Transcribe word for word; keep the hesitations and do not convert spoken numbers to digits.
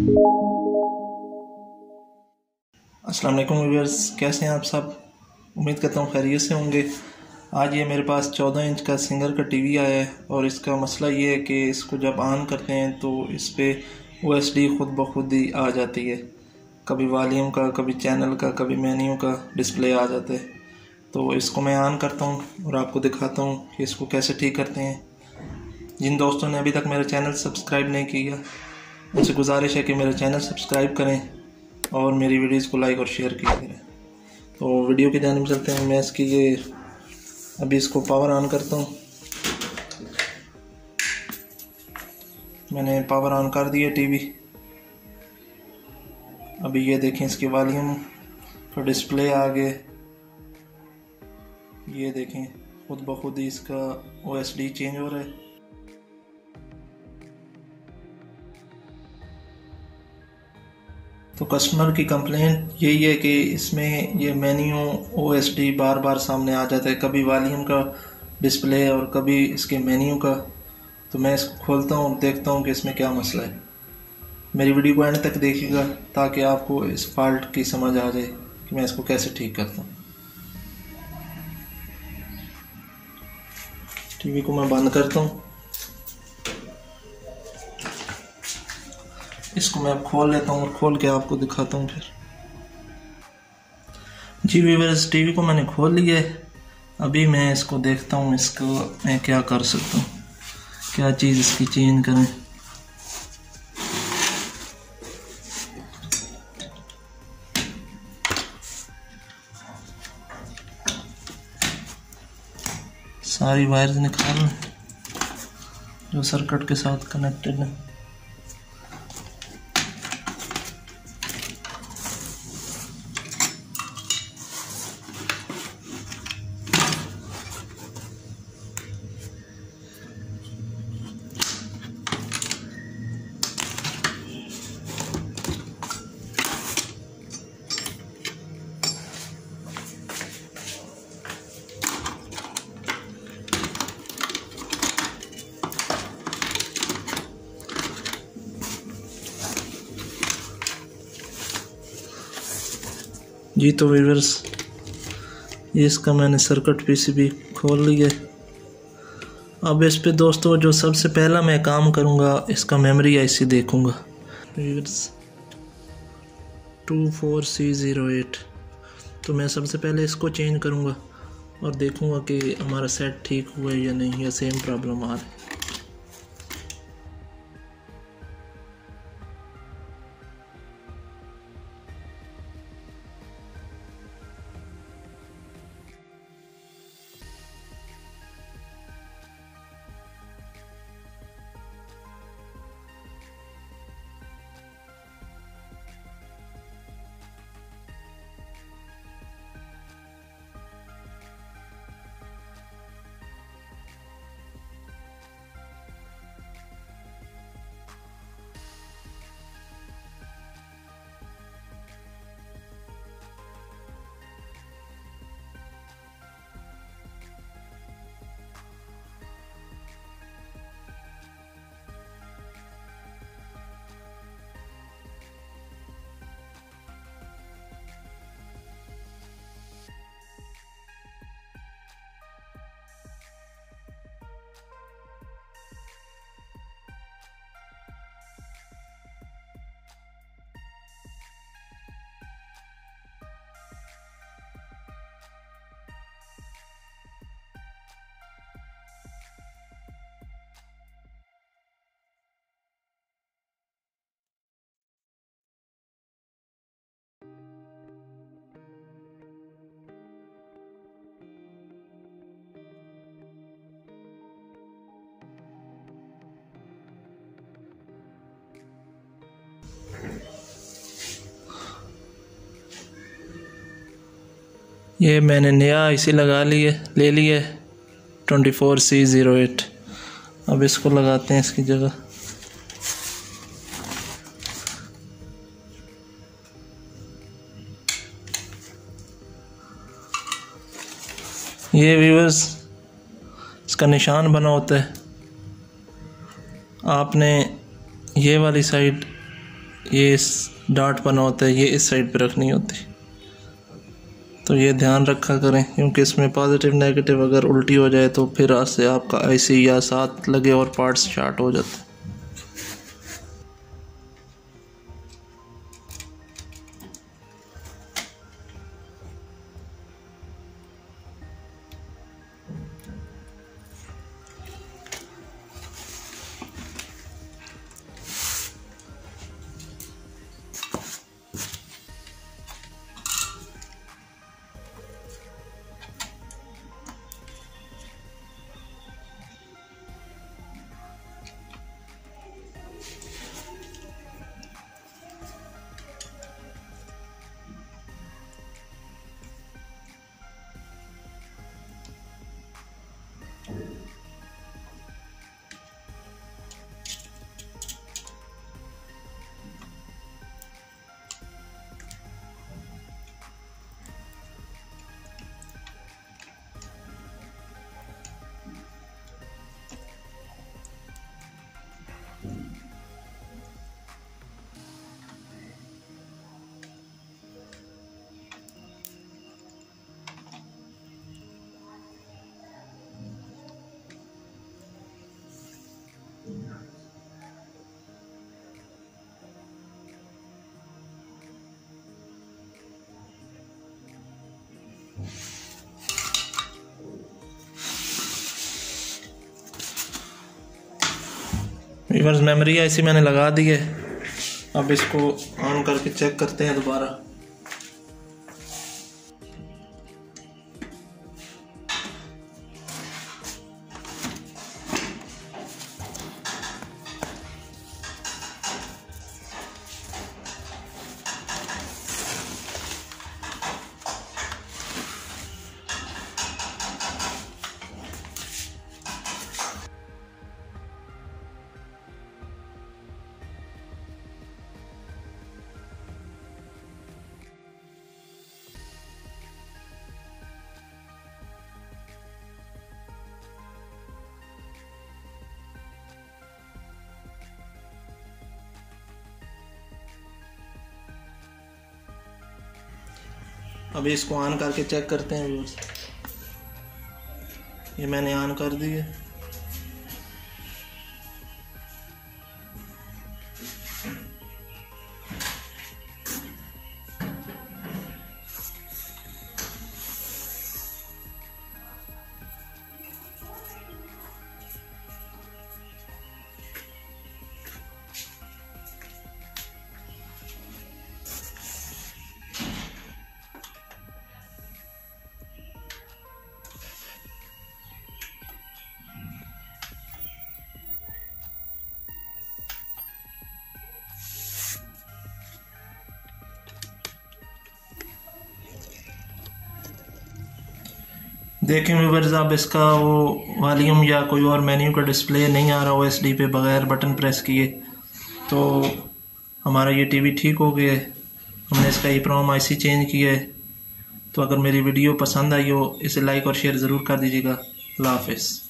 अस्सलाम वालेकुम व्यूअर्स, कैसे हैं आप सब। उम्मीद करता हूँ खैरियत से होंगे। आज ये मेरे पास चौदह इंच का सिंगर का टीवी आया है और इसका मसला ये है कि इसको जब ऑन करते हैं तो इस पर ओ एस डी खुद ब खुद ही आ जाती है। कभी वॉल्यूम का, कभी चैनल का, कभी मेन्यू का डिस्प्ले आ जाता है। तो इसको मैं ऑन करता हूँ और आपको दिखाता हूँ कि इसको कैसे ठीक करते हैं। जिन दोस्तों ने अभी तक मेरा चैनल सब्सक्राइब नहीं किया, उनसे गुजारिश है कि मेरा चैनल सब्सक्राइब करें और मेरी वीडियोज़ को लाइक और शेयर किया करें। तो वीडियो की जानिब चलते हैं। मैं इसकी ये अभी इसको पावर ऑन करता हूँ। मैंने पावर ऑन कर दिया टीवी। अभी ये देखें, इसकी वॉल्यूम का डिस्प्ले आ गया। ये देखें, खुद ब खुद ही इसका ओ एस डी चेंज हो रहा है। तो कस्टमर की कंप्लेंट यही है कि इसमें ये मेन्यू ओ एस डी बार बार सामने आ जाता है, कभी वॉल्यूम का डिस्प्ले और कभी इसके मेन्यू का। तो मैं इसको खोलता हूँ, देखता हूँ कि इसमें क्या मसला है। मेरी वीडियो को एंड तक देखिएगा ताकि आपको इस फॉल्ट की समझ आ जाए कि मैं इसको कैसे ठीक करता हूँ। टीवी को मैं बंद करता हूँ। इसको मैं अब खोल लेता हूँ और खोल के आपको दिखाता हूँ फिर। जी व्यूअर्स, टीवी को मैंने खोल लिया है। अभी मैं इसको देखता हूँ, इसको मैं क्या कर सकता हूँ, क्या चीज़ इसकी चेंज करें। सारी वायर्स निकाल जो सर्किट के साथ कनेक्टेड है। जी तो व्यूअर्स, ये इसका मैंने सर्किट पीसीबी खोल लिया है। अब इस पे दोस्तों जो सबसे पहला मैं काम करूँगा, इसका मेमोरी आईसी देखूँगा। Viewers two four C zero eight, तो मैं सबसे पहले इसको चेंज करूँगा और देखूँगा कि हमारा सेट ठीक हुआ है या नहीं, या सेम प्रॉब्लम आ रहा है। ये मैंने नया इसी लगा लिए ले लिया twenty four C zero eight. अब इसको लगाते हैं इसकी जगह। ये व्यूअर्स इसका निशान बना होता है, आपने ये वाली साइड ये इस डाट बना होता है, ये इस साइड पे रखनी होती। तो ये ध्यान रखा करें, क्योंकि इसमें पॉजिटिव नेगेटिव अगर उल्टी हो जाए तो फिर आज से आपका आईसी या साथ लगे और पार्ट्स शॉर्ट हो जाते हैं। वीवर्स, मेमोरी ऐसी मैंने लगा दी है। अब इसको ऑन करके चेक करते हैं दोबारा। अभी इसको ऑन करके चेक करते हैं व्यूअर्स। ये मैंने ऑन कर दी है। देखें व्यूअर्स, अब इसका वो वॉल्यूम या कोई और मेन्यू का डिस्प्ले नहीं आ रहा ओएसडी पे बगैर बटन प्रेस किए, तो हमारा ये टीवी ठीक हो गया है। हमने इसका ईप्रोम आईसी चेंज किया है। तो अगर मेरी वीडियो पसंद आई हो, इसे लाइक और शेयर ज़रूर कर दीजिएगा। अल्लाह हाफ़िज़।